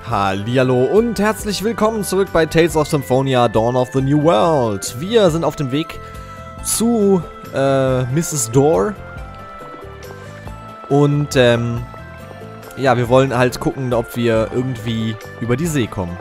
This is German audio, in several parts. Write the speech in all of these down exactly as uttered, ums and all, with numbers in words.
Hallihallo und herzlich willkommen zurück bei Tales of Symphonia Dawn of the New World. Wir sind auf dem Weg zu äh, Misses Door. Und ähm, ja, wir wollen halt gucken, ob wir irgendwie über die See kommen.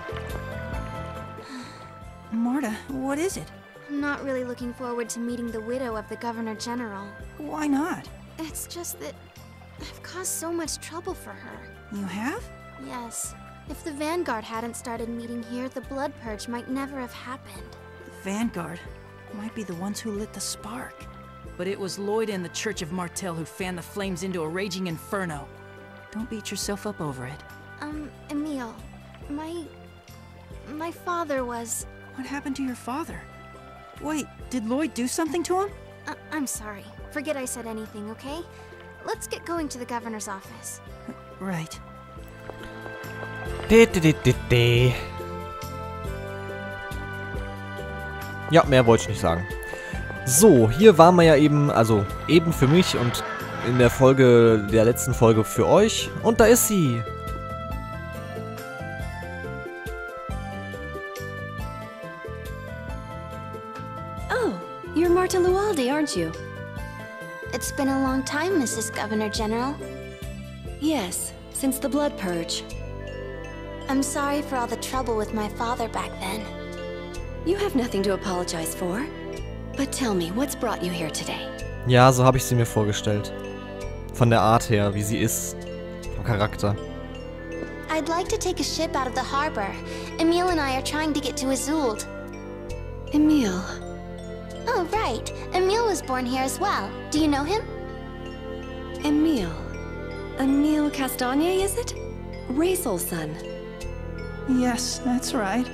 Marta, what is it? I'm not really looking forward to meeting the widow of the Governor General. Why not? It's just that I've caused so much trouble for her. You have? Yes. If the Vanguard hadn't started meeting here, the Blood Purge might never have happened. The Vanguard might be the ones who lit the spark. But it was Lloyd and the Church of Martel who fanned the flames into a raging inferno. Don't beat yourself up over it. Um, Emil, my... my father was... What happened to your father? Wait, did Lloyd do something to him? Uh, I'm sorry. Forget I said anything, okay? Let's get going to the Governor's office. Right. Ja, mehr wollte ich nicht sagen. So, hier waren wir ja eben, also eben für mich und in der Folge, der letzten Folge für euch. Und da ist sie. Oh, you're Marta Lualdi, aren't you? It's been a long time, Missus Governor General. Yes, since the Blood Purge. I'm sorry for all the trouble with my father back then. You have nothing to apologize for. But tell me, what's brought you here today? Ja, so habe ich sie mir vorgestellt. Von der Art her, wie sie ist. Vom Charakter. I'd like to take a ship out of the harbor. Emil and I are trying to get to Azult. Emil. Oh, right. Emil was born here as well. Do you know him? Emil. Emil Castagne, is it? Raisel's son. Yes, that's right.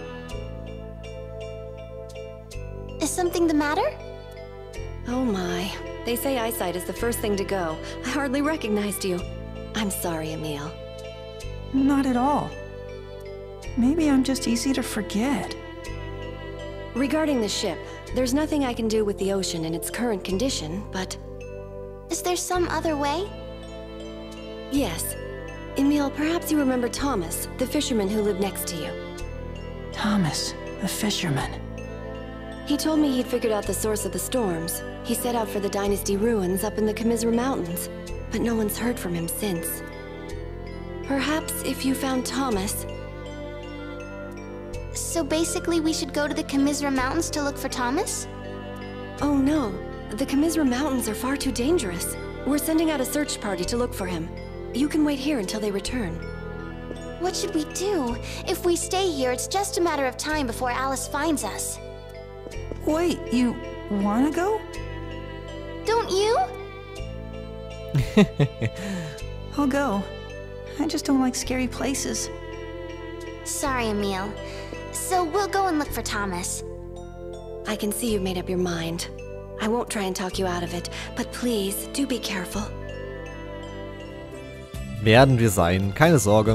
Is something the matter? Oh my. They say eyesight is the first thing to go. I hardly recognized you. I'm sorry, Emil. Not at all. Maybe I'm just easy to forget. Regarding the ship, there's nothing I can do with the ocean in its current condition, but... Is there some other way? Yes. Emil, perhaps you remember Thomas, the fisherman who lived next to you. Thomas, the fisherman. He told me he'd figured out the source of the storms. He set out for the Dynasty ruins up in the Comisra Mountains, but no one's heard from him since. Perhaps if you found Thomas... So basically we should go to the Comisra Mountains to look for Thomas? Oh no, the Comisra Mountains are far too dangerous. We're sending out a search party to look for him. You can wait here until they return. What should we do? If we stay here, it's just a matter of time before Alice finds us. Wait, you wanna go? Don't you? I'll go. I just don't like scary places. Sorry, Emil. So we'll go and look for Thomas. I can see you've made up your mind. I won't try and talk you out of it, but please, do be careful. Werden wir sein, keine Sorge.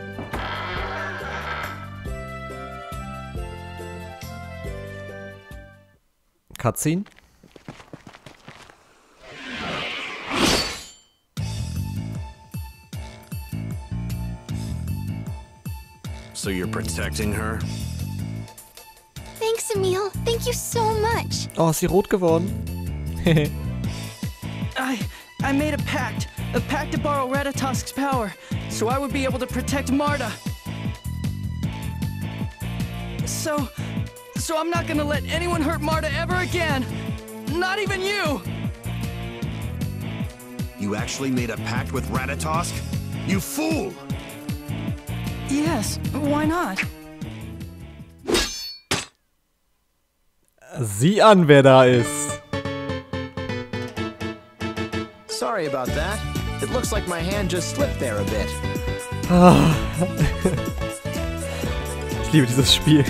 Cutscene. So you're protecting her? Thanks, Emil. Thank you so much. Oh, ist sie rot geworden? I... I made a pact. A pact to borrow Ratatosk's power, so I would be able to protect Marta. So... So I'm not gonna let anyone hurt Marta ever again! Not even you! You actually made a pact with Ratatosk? You fool! Yes, why not? Sieh an, wer da ist. Sorry about that. It looks like my hand just slipped there a bit. Ich liebe dieses Spiel.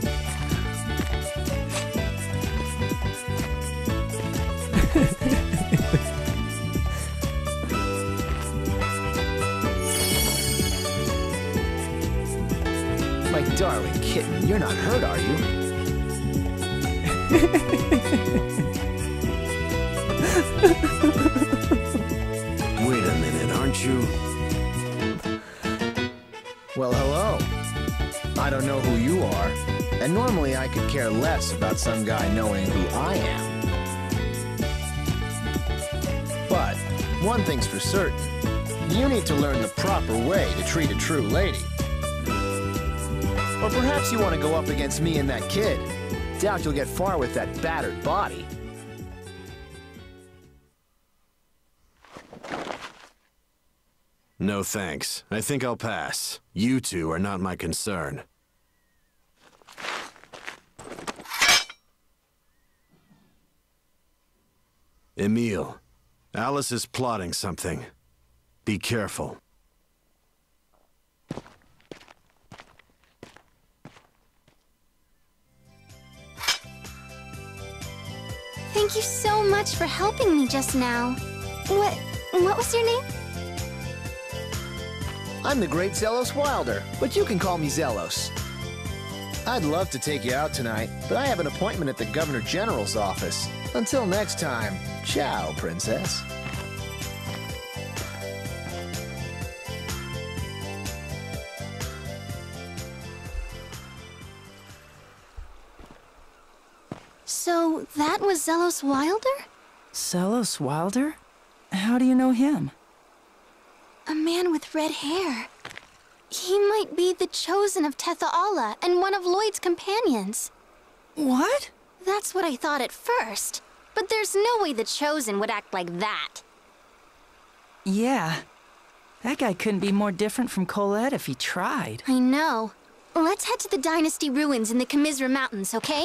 My darling kitten, you're not hurt, are you? Wait a minute, aren't you? Well, hello. I don't know who you are, and normally I could care less about some guy knowing who I am. But one thing's for certain. You need to learn the proper way to treat a true lady. Or perhaps you want to go up against me and that kid. Doubt you'll get far with that battered body. No thanks. I think I'll pass. You two are not my concern. Emil, Alice is plotting something. Be careful. Thank you so much for helping me just now. What... what was your name? I'm the great Zelos Wilder, but you can call me Zelos. I'd love to take you out tonight, but I have an appointment at the Governor General's office. Until next time, ciao, Princess. So, that was Zelos Wilder? Zelos Wilder? How do you know him? A man with red hair. He might be the chosen of Tethe'alla and one of Lloyd's companions. What? That's what I thought at first. But there's no way the chosen would act like that. Yeah. That guy couldn't be more different from Colette if he tried. I know. Let's head to the Dynasty ruins in the Commissra Mountains, okay?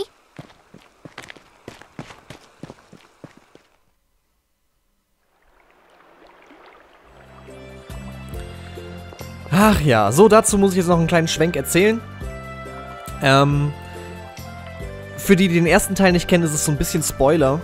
Ach ja, so dazu muss ich jetzt noch einen kleinen Schwenk erzählen. Ähm, für die, die den ersten Teil nicht kennen, ist es so ein bisschen Spoiler.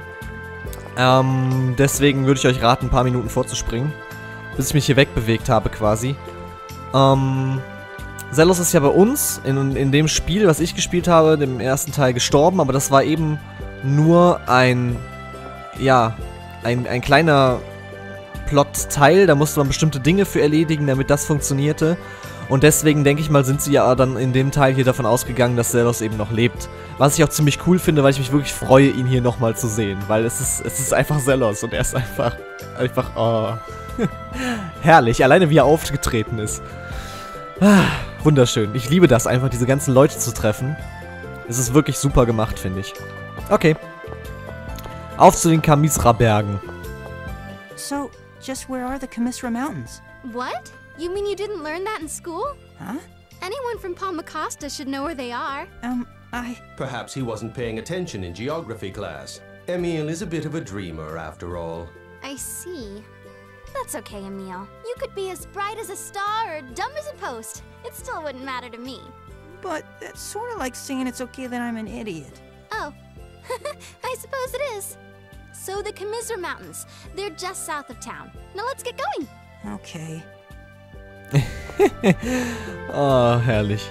Ähm, deswegen würde ich euch raten, ein paar Minuten vorzuspringen, bis ich mich hier wegbewegt habe quasi. Ähm, Zelos ist ja bei uns in, in dem Spiel, was ich gespielt habe, dem ersten Teil gestorben, aber das war eben nur ein, ja, ein, ein kleiner Plot-Teil, da musste man bestimmte Dinge für erledigen, damit das funktionierte. Und deswegen, denke ich mal, sind sie ja dann in dem Teil hier davon ausgegangen, dass Zelos eben noch lebt. Was ich auch ziemlich cool finde, weil ich mich wirklich freue, ihn hier nochmal zu sehen. Weil es ist, es ist einfach Zelos und er ist einfach, einfach, oh, herrlich. Alleine wie er aufgetreten ist. Ah, wunderschön. Ich liebe das einfach, diese ganzen Leute zu treffen. Es ist wirklich super gemacht, finde ich. Okay. Auf zu den Commissra-Bergen. So, just where are the Commissra Mountains? What? You mean you didn't learn that in school? Huh? Anyone from Palmacosta should know where they are. Um, I... Perhaps he wasn't paying attention in geography class. Emil is a bit of a dreamer, after all. I see. That's okay, Emil. You could be as bright as a star or dumb as a post. It still wouldn't matter to me. But that's sort of like saying it's okay that I'm an idiot. Oh, I suppose it is. So the Commissra Mountains, they're just south of town. Now let's get going. Okay. Oh, herrlich.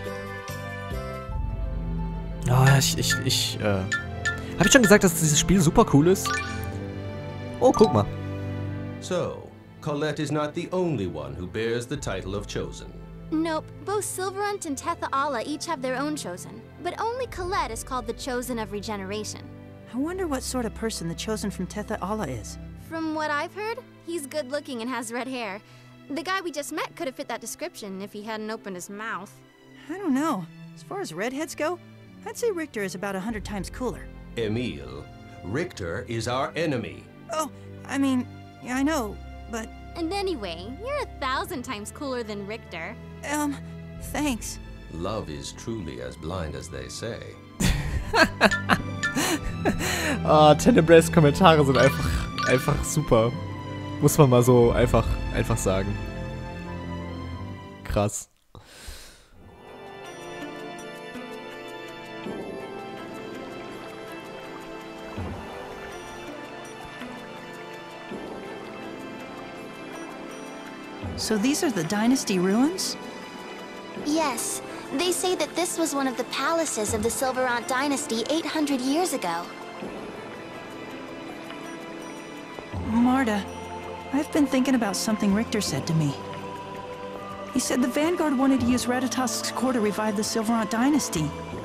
Oh, ich, ich, ich, äh... Hab ich schon gesagt, dass dieses Spiel super cool ist? Oh, guck mal. So, Colette is not the only one who bears the title of Chosen. Nope, both Silverant and Tethe'alla each have their own Chosen. But only Colette is called the Chosen of Regeneration. I wonder what sort of person the Chosen from Tethe'alla is. From what I've heard, he's good-looking and has red hair. The guy we just met could have fit that description if he hadn't opened his mouth. I don't know. As far as redheads go, I'd say Richter is about a hundred times cooler. Emil, Richter is our enemy. Oh, I mean, yeah, I know, but... And anyway, you're a thousand times cooler than Richter. Um, thanks. Love is truly as blind as they say. Oh, Tenebrae's Kommentare sind einfach, einfach super. Muss man mal so einfach, einfach sagen. Krass. So these are the Dynasty ruins? Yes, they say that this was one of the palaces of the Silverant dynasty eight hundred years ago. Marta, I've been thinking about something Richter said to me. He said the Vanguard wanted to use Ratatosk's core to revive the Silverant dynasty.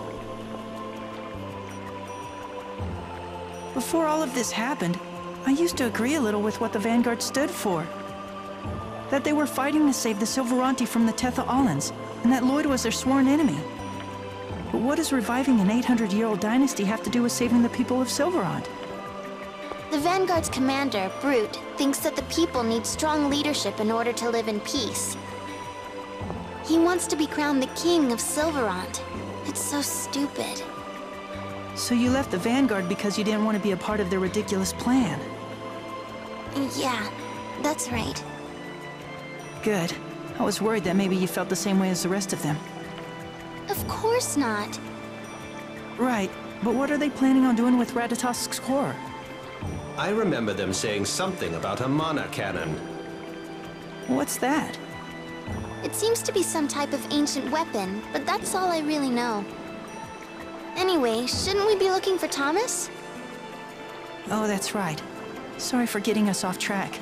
Before all of this happened, I used to agree a little with what the Vanguard stood for. That they were fighting to save the Silveranti from the Tetha-Allans, and that Lloyd was their sworn enemy. But what does reviving an eight hundred year old dynasty have to do with saving the people of Silverant? The Vanguard's commander, Brute, thinks that the people need strong leadership in order to live in peace. He wants to be crowned the king of Silverant. It's so stupid. So you left the Vanguard because you didn't want to be a part of their ridiculous plan? Yeah, that's right. Good. I was worried that maybe you felt the same way as the rest of them. Of course not. Right, but what are they planning on doing with Ratatosk's core? I remember them saying something about a mana cannon. What's that? It seems to be some type of ancient weapon, but that's all I really know. Anyway, shouldn't we be looking for Thomas? Oh, that's right. Sorry for getting us off track.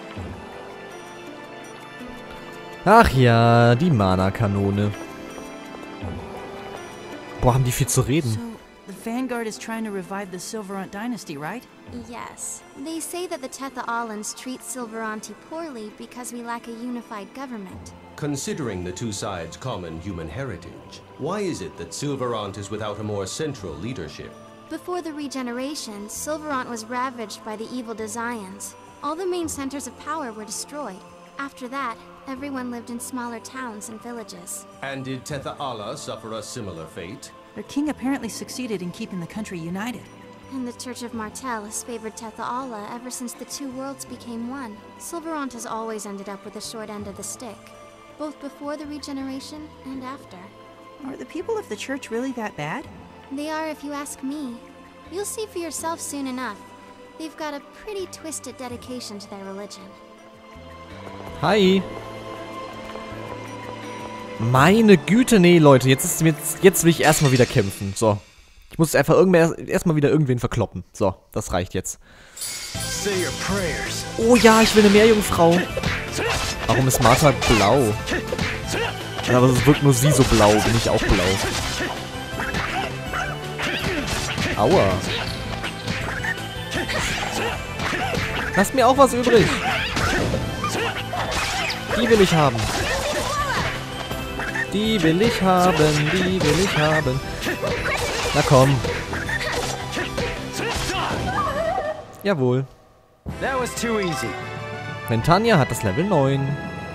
Ach ja, die Mana-Kanone. Boah, haben die viel zu reden. So, the Vanguard is trying to revive the Silverant dynasty, right? Yes. They say that the Tetha-Allans treat Silveranti poorly because we lack a unified government. Considering the two sides' common human heritage, why is it that Silverant is without a more central leadership? Before the regeneration, Silverant was ravaged by the evil Desians. All the main centers of power were destroyed. After that, everyone lived in smaller towns and villages. And did Tetha-Alla suffer a similar fate? Their king apparently succeeded in keeping the country united. And the Church of Martell has favored Tetha-Alla ever since the two worlds became one. Silverant has always ended up with the short end of the stick, both before the regeneration and after. Are the people of the church really that bad? They are if you ask me. You'll see for yourself soon enough. They've got a pretty twisted dedication to their religion. Hi. Meine Güte, nee, Leute, jetzt, ist, jetzt, jetzt will ich erstmal wieder kämpfen. So. Ich muss einfach erstmal wieder irgendwen verkloppen. So, das reicht jetzt. Oh ja, ich will eine Meerjungfrau. Warum ist Martha blau? Ja, aber es wirkt nur sie so blau, bin ich auch blau. Aua. Lasst mir auch was übrig. Die will ich haben. Die will ich haben, die will ich haben. Na komm. Jawohl. That was too easy. Ventania hat das Level neun.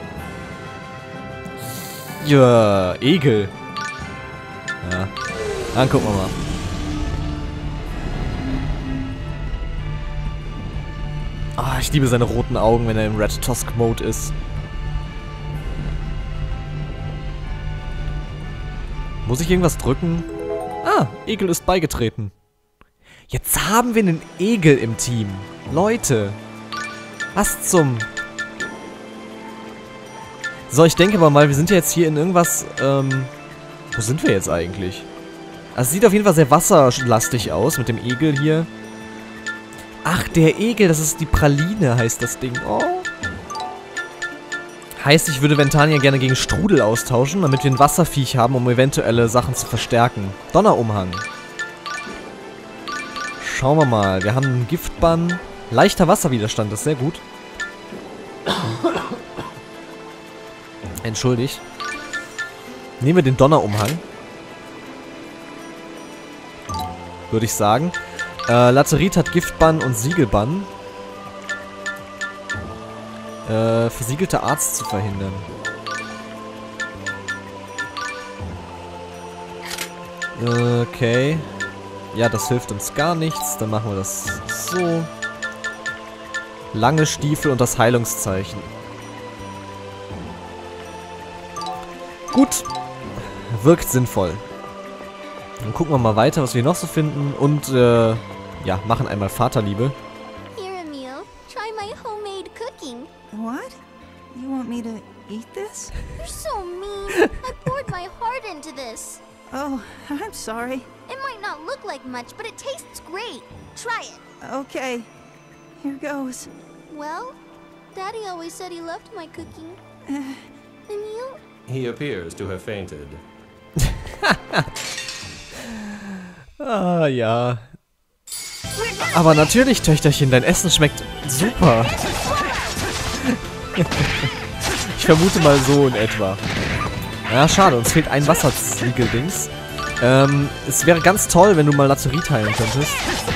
Ja, Egel. Ja. Dann gucken wir mal. Ah, ich liebe seine roten Augen, wenn er im Ratatosk-Mode ist. Muss ich irgendwas drücken? Ah, Egel ist beigetreten. Jetzt haben wir einen Egel im Team. Leute. Was zum... So, ich denke aber mal, wir sind ja jetzt hier in irgendwas... Ähm, wo sind wir jetzt eigentlich? Also, es sieht auf jeden Fall sehr wasserlastig aus mit dem Egel hier. Ach, der Egel, das ist die Praline, heißt das Ding. Oh. Heißt, ich würde Ventania gerne gegen Strudel austauschen, damit wir ein Wasserviech haben, um eventuelle Sachen zu verstärken. Donnerumhang. Schauen wir mal. Wir haben einen Giftbann. Leichter Wasserwiderstand, das ist sehr gut. Entschuldigt. Nehmen wir den Donnerumhang. Würde ich sagen. Äh, Laterit hat Giftbann und Siegelbann. Äh, versiegelte Arzt zu verhindern. Okay. Ja, das hilft uns gar nichts. Dann machen wir das so. Lange Stiefel und das Heilungszeichen. Gut. Wirkt sinnvoll. Dann gucken wir mal weiter, was wir noch so finden. Und, äh, ja, machen einmal Vaterliebe. Here, Emil. Try my homemade cooking. What? You want me to eat this? You're so mean. I poured my heart into this. Oh, I'm sorry. It might not look like much, but it tastes great. Try it. Okay. Here goes. Well, Daddy always said he loved my cooking. Emil, He appears to have fainted. Ah, ja. Aber natürlich, Töchterchen, dein Essen schmeckt super. Ich vermute mal so in etwa. Ja, schade, uns fehlt ein Wasserziegeldings. Ähm, es wäre ganz toll, wenn du mal Lazerit heilen könntest.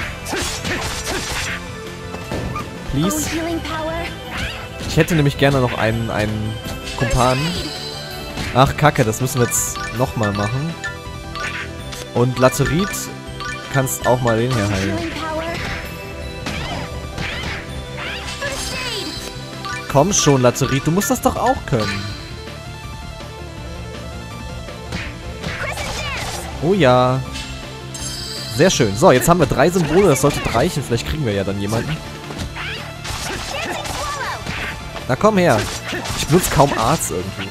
Please. Ich hätte nämlich gerne noch einen, einen Kumpanen. Ach, Kacke, das müssen wir jetzt nochmal machen. Und Lazerit kannst auch mal den hier heilen. Komm schon, Lazerit, du musst das doch auch können. Oh ja. Sehr schön. So, jetzt haben wir drei Symbole, das sollte reichen. Vielleicht kriegen wir ja dann jemanden. Na komm her. Ich benutze kaum Arts irgendwie.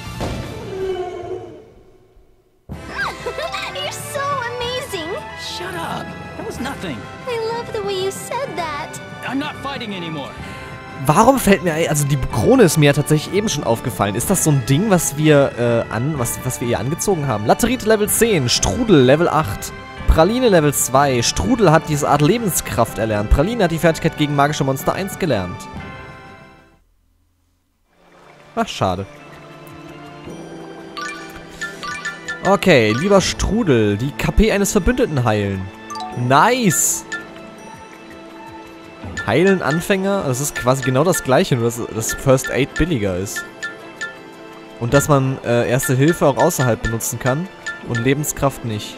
You're so amazing. Shut up. That was nothing. I love the way you said that. I'm not fighting anymore. Warum fällt mir ein, also die Krone ist mir ja tatsächlich eben schon aufgefallen. Ist das so ein Ding, was wir äh, an, was, was wir ihr angezogen haben? Laterit Level zehn, Strudel Level acht, Praline Level zwei. Strudel hat diese Art Lebenskraft erlernt. Praline hat die Fertigkeit gegen magische Monster eins gelernt. Ach, schade. Okay, lieber Strudel, die K P eines Verbündeten heilen. Nice! Heilen Anfänger, das ist quasi genau das gleiche, nur dass das First Aid billiger ist. Und dass man äh, Erste Hilfe auch außerhalb benutzen kann und Lebenskraft nicht.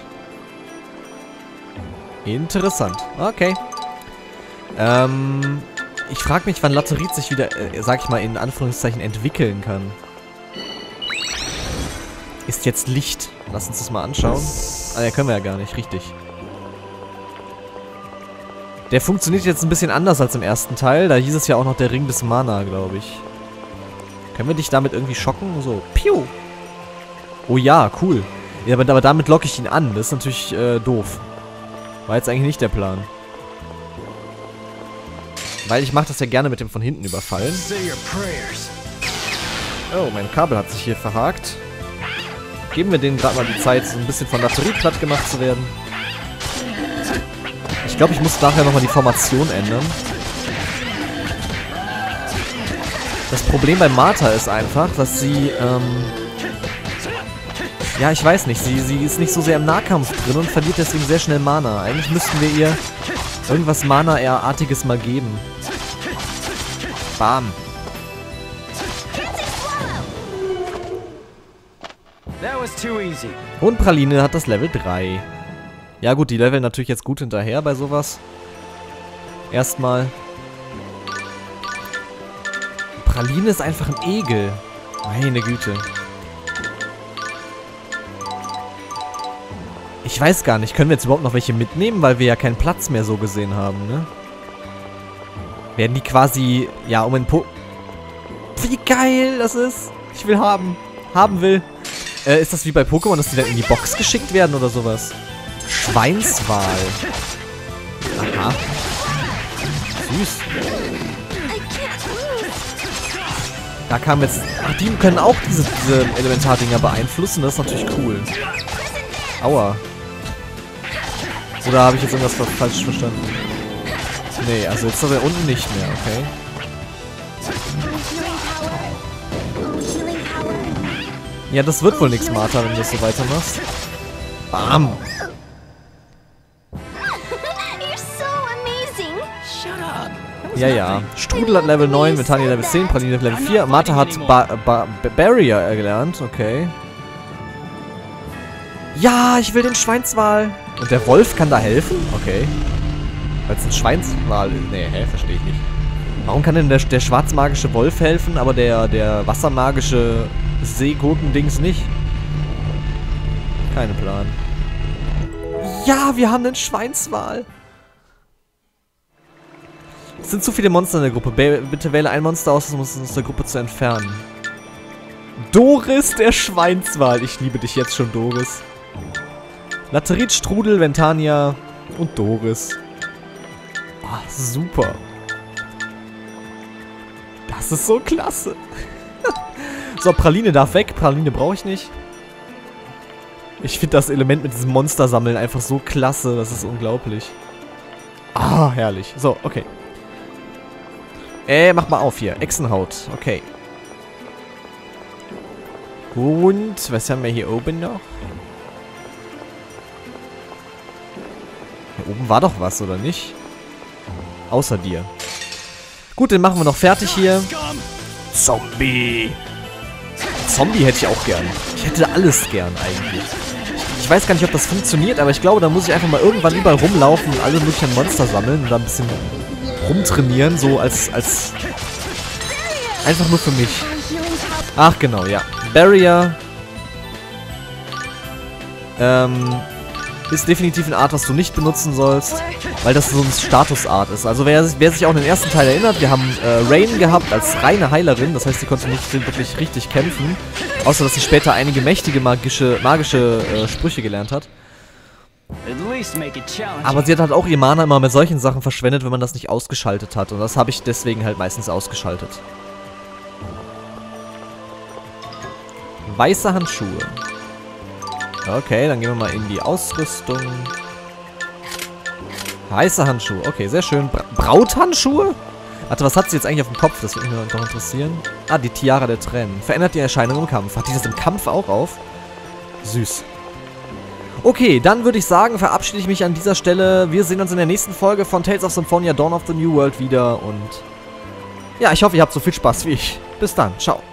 Interessant. Okay. Ähm, ich frage mich, wann Laterit sich wieder, äh, sag ich mal, in Anführungszeichen entwickeln kann. Ist jetzt Licht. Lass uns das mal anschauen. Ah, ja, können wir ja gar nicht, richtig. Der funktioniert jetzt ein bisschen anders als im ersten Teil. Da hieß es ja auch noch der Ring des Mana, glaube ich. Können wir dich damit irgendwie schocken? So, piu. Oh ja, cool. Ja, aber, aber damit locke ich ihn an. Das ist natürlich äh, doof. War jetzt eigentlich nicht der Plan. Weil ich mache das ja gerne mit dem von hinten überfallen. Oh, mein Kabel hat sich hier verhakt. Geben wir denen gerade mal die Zeit, so ein bisschen von Laterit platt gemacht zu werden. Ich glaube, ich muss nachher nochmal die Formation ändern. Das Problem bei Martha ist einfach, dass sie, ähm... ja, ich weiß nicht, sie, sie ist nicht so sehr im Nahkampf drin und verliert deswegen sehr schnell Mana. Eigentlich müssten wir ihr irgendwas Mana-artiges mal geben. Bam. Und Praline hat das Level drei. Ja gut, die leveln natürlich jetzt gut hinterher bei sowas. Erstmal. Praline ist einfach ein Egel. Meine Güte. Ich weiß gar nicht, können wir jetzt überhaupt noch welche mitnehmen, weil wir ja keinen Platz mehr so gesehen haben, ne? Werden die quasi, ja, um ein Po... Wie geil das ist! Ich will haben. Haben will. Äh, ist das wie bei Pokémon, dass die dann in die Box geschickt werden oder sowas? Schweinswal. Aha. Süß. Da kam jetzt... Ach, die können auch diese, diese Elementardinger beeinflussen. Das ist natürlich cool. Aua. Oder habe ich jetzt irgendwas falsch verstanden? Nee, also jetzt ist er unten nicht mehr, okay. Ja, das wird wohl nichts, Martha, wenn du das so weitermachst. Bam! Ja, ja. Strudel hat Level neun, Metania Level zehn, Praline Level vier. Martha hat ba ba Barrier gelernt, okay. Ja, ich will den Schweinswal. Und der Wolf kann da helfen? Okay. Weil es ein Schweinswal ist. Nee, hä, verstehe ich nicht. Warum kann denn der, der schwarzmagische Wolf helfen, aber der, der wassermagische Seegurkendings nicht? Keine Plan. Ja, wir haben einen Schweinswal. Es sind zu viele Monster in der Gruppe. Bitte wähle ein Monster aus, um uns aus der Gruppe zu entfernen. Doris, der Schweinswal. Ich liebe dich jetzt schon, Doris. Laterit, Strudel, Ventania und Doris. Ah, super. Das ist so klasse. So, Praline darf weg. Praline brauche ich nicht. Ich finde das Element mit diesem Monster sammeln einfach so klasse. Das ist unglaublich. Ah, herrlich. So, okay. Äh, mach mal auf hier. Echsenhaut. Okay. Und, was haben wir hier oben noch? Hier oben war doch was, oder nicht? Außer dir. Gut, den machen wir noch fertig hier. Zombie. Zombie hätte ich auch gern. Ich hätte alles gern eigentlich. Ich, ich weiß gar nicht, ob das funktioniert, aber ich glaube, da muss ich einfach mal irgendwann überall rumlaufen und alle möglichen Monster sammeln und da ein bisschen rumtrainieren, so als, als... einfach nur für mich. Ach, genau, ja. Barrier. Ähm... ist definitiv eine Art, was du nicht benutzen sollst, weil das so ein Status-Art ist. Also wer, wer sich auch an den ersten Teil erinnert, wir haben äh, Rain gehabt als reine Heilerin, das heißt, sie konnte nicht wirklich richtig kämpfen, außer dass sie später einige mächtige magische, magische äh, Sprüche gelernt hat. Aber sie hat halt auch ihr Mana immer mit solchen Sachen verschwendet, wenn man das nicht ausgeschaltet hat, und das habe ich deswegen halt meistens ausgeschaltet. Weiße Handschuhe. Okay, dann gehen wir mal in die Ausrüstung. Heiße Handschuhe. Okay, sehr schön. Bra Brauthandschuhe? Warte, was hat sie jetzt eigentlich auf dem Kopf? Das würde mich doch interessieren. Ah, die Tiara der Tränen. Verändert die Erscheinung im Kampf. Hat die das im Kampf auch auf? Süß. Okay, dann würde ich sagen, verabschiede ich mich an dieser Stelle. Wir sehen uns in der nächsten Folge von Tales of Symphonia Dawn of the New World wieder. Und ja, ich hoffe, ihr habt so viel Spaß wie ich. Bis dann. Ciao.